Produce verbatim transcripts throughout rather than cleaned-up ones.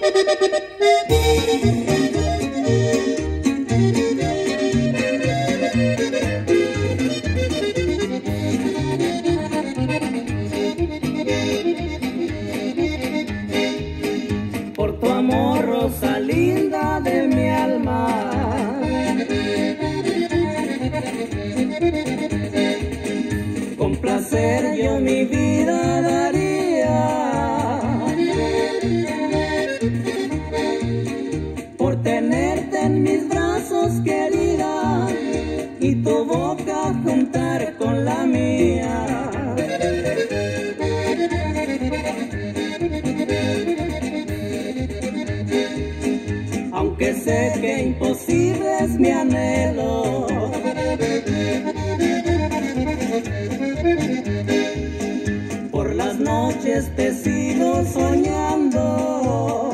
Por tu amor, rosa linda de mi alma, con placer yo mi vida daría, por tenerte en mis brazos, querida, y tu boca juntar con la mía. Aunque sé que imposible es mi anhelo, por las noches te sigo soñando,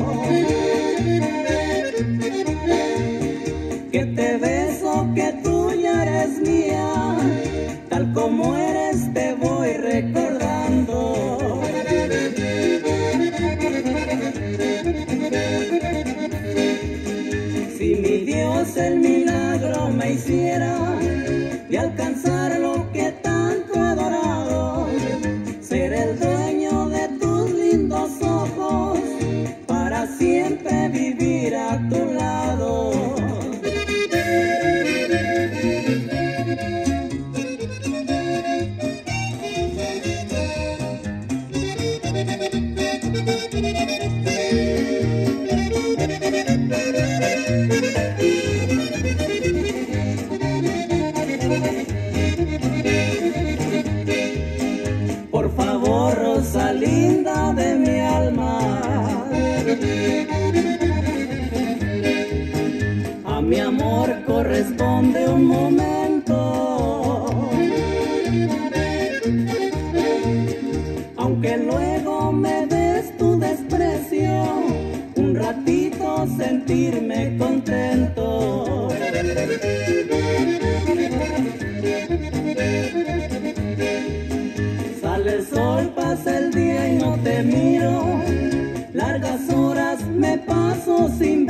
que te beso, que tú ya eres mía, tal como eres te voy recordando. Si mi Dios el milagro me hiciera de alcanzar lo que tanto he adorado, ser el dueño de tus lindos ojos, para siempre vivir a tu lado. Por favor, rosa linda de mi alma, a mi amor corresponde un momento, aunque luego me des tu desprecio, un ratito sentirme contento. Sale el sol, pasa el día y no te miro, largas horas me paso sin